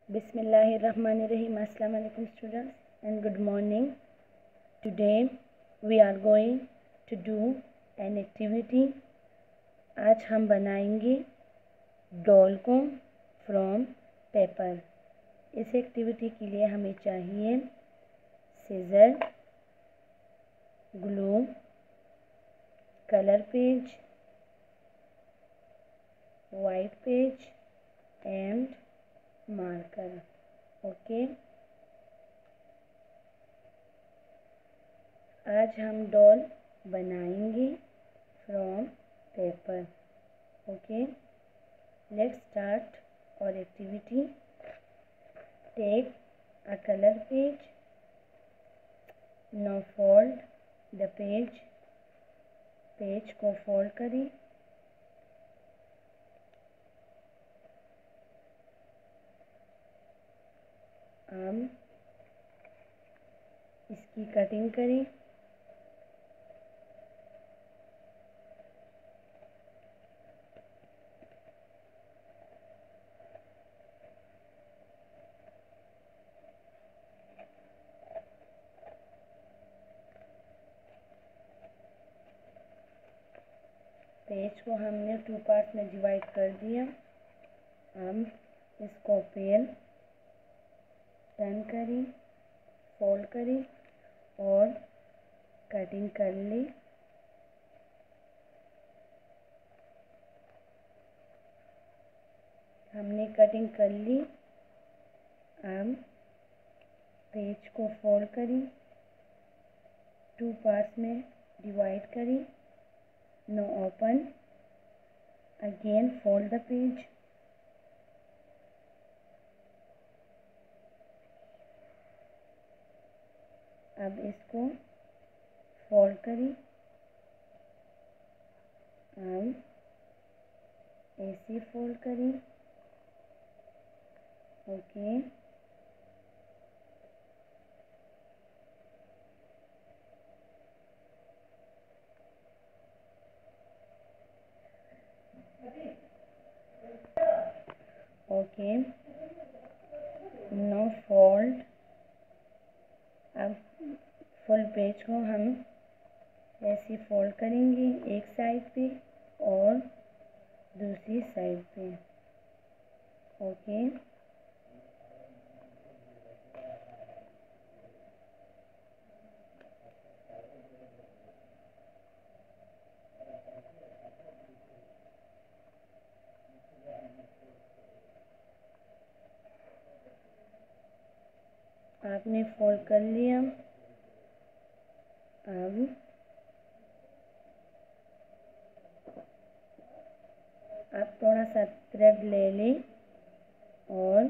Bismillahirrahmanirrahim. Assalamu alaikum students and good morning. Today we are going to do an activity. आज हम बनाएंगे doll को from paper. इस activity के लिए हमें चाहिए scissor, glue, colour page, white page and marker. Okay, आज हम डॉल बनाएंगे from paper. Okay, let's start our activity. Take a colour page, now fold the page. Page को फोल्ड करें। हम इसकी कटिंग करें। पेज को हमने 2 पार्ट्स में डिवाइड कर दिया। हम इसको पेन टर्न करें, फोल्ड करें और कटिंग कर ली। हमने कटिंग कर ली। हम पेज को फोल्ड करें, 2 पार्ट्स में डिवाइड करें। Now open, again fold the page. अब इसको फोल्ड करें। हम ऐसे फोल्ड करें। Okay, okay, no fold. अब फुल पेज को हम ऐसे फोल्ड करेंगे, एक साइड पे और दूसरी साइड पे। ओके, आपने फोल्ड कर लिया। अब थोड़ा सा थ्रेड ले लें और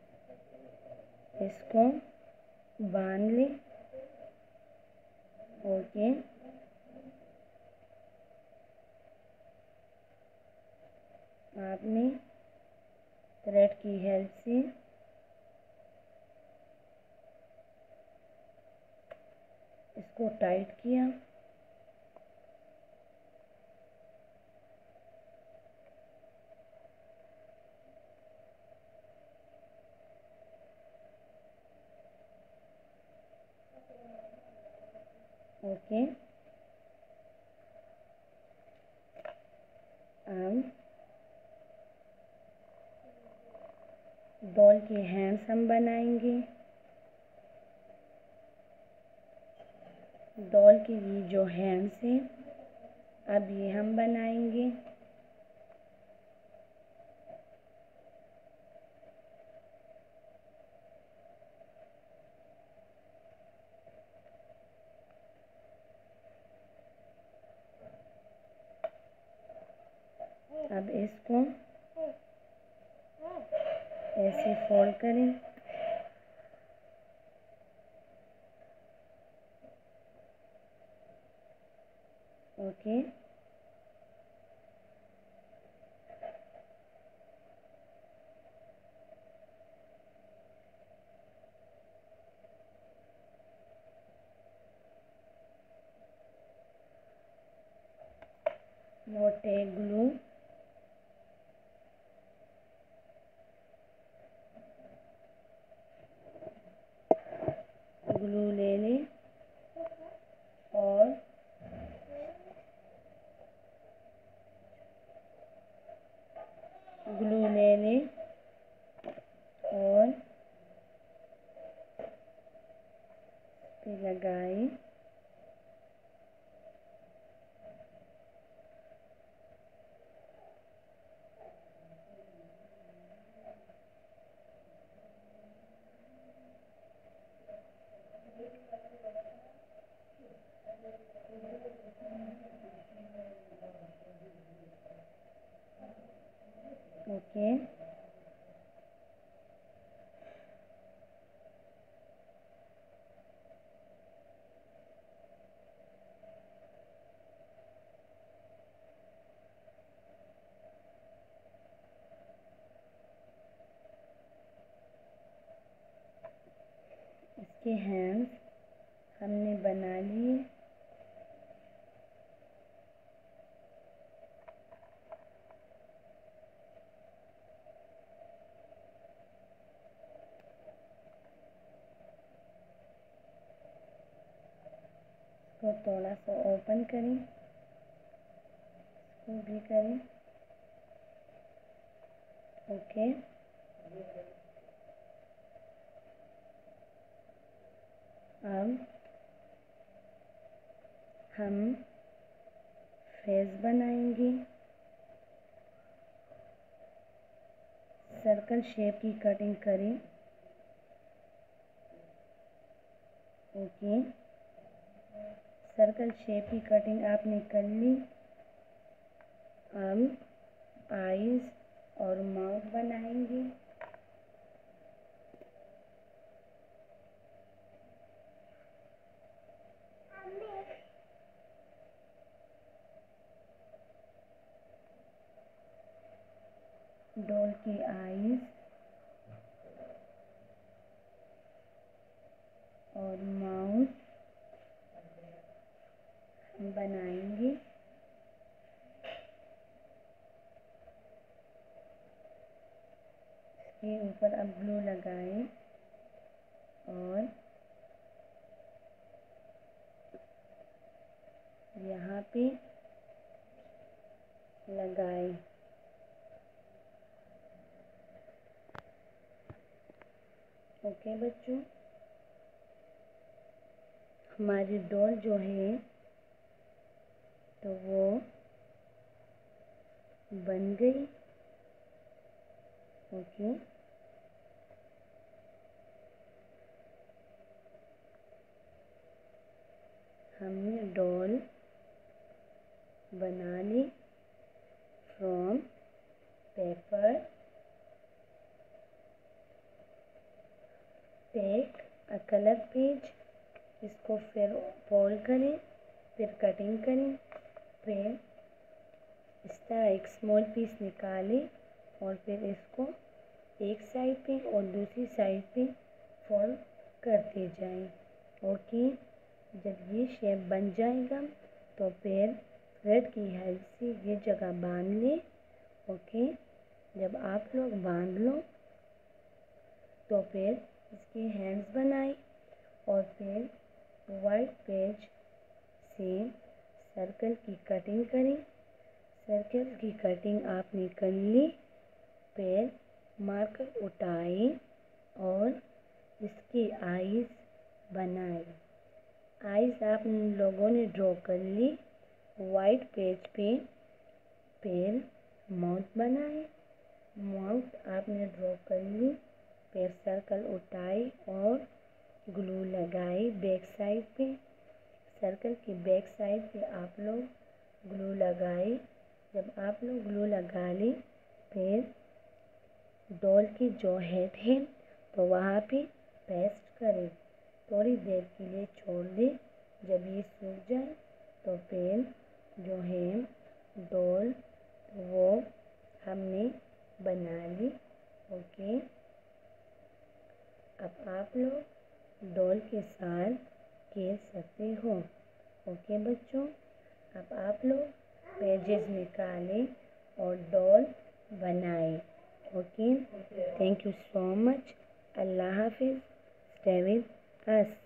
इसको बांध लें। ओके, आपने थ्रेड की हेल्प से इसको टाइट किया। ओके, अब डॉल के हैंड्स हम बनाएंगे। डॉल के ये जो हैंड्स हैं, अब ये हम बनाएंगे। अब इसको ऐसे फोल्ड करें। Okay, now take glue okay. इसके हैंड्स हमने बना लिए। इसको थोड़ा सा ओपन करें, इसको भी करें। ओके। अब हम फेस बनाएंगे। सर्कल शेप की कटिंग करें। ओके। सर्कल शेप की कटिंग आपने कर ली। अब आईज और माउथ बनाएंगे। डॉल की आईज और माउथ बनाएंगे। इसके ऊपर अब ग्लू लगाएं और यहाँ पे लगाएं। ओके बच्चों, हमारी डॉल जो है तो वो बन गई। ओके। हमने डॉल बना ली from paper. Take a colour page, इसको फिर फोल्ड करें, फिर कटिंग करें, फिर इस तरह एक स्मॉल पीस निकालें और फिर इसको एक साइड पे और दूसरी साइड पे फोल्ड करते जाएं। ओके। जब ये शेप बन जाएगा तो फिर थ्रेड की हेल्प से ये जगह बांध लें। ओके। जब आप लोग बांध लो तो फिर इसके हैंड्स बनाएं और फिर वाइट पेज से सर्कल की कटिंग करें। सर्कल की कटिंग आपने कर ली, फिर मार्कर उठाएं और इसकी आईज बनाएं। आईज आप लोगों ने ड्रॉ कर ली वाइट पेज पे। फिर माउथ बनाएं। माउथ आपने ड्रॉ कर ली, फिर सर्कल उठाए और ग्लू लगाए बैक साइड पे। सर्कल की बैक साइड पे आप लोग ग्लू लगाए। जब आप लोग ग्लू लगा लें फिर डॉल की जो हेड है तो वहाँ पे पेस्ट करें। थोड़ी देर के लिए छोड़ दें। जब ये सूख जाए तो फिर जो है डॉल वो हमने बना ली। ओके। अब आप लोग डॉल के साथ खेल सकते हो। ओके बच्चों, अब आप लोग पेजेस निकालें और डॉल बनाएं। Okay. Thank you so much. अल्लाह हाफिज़। Stay with us.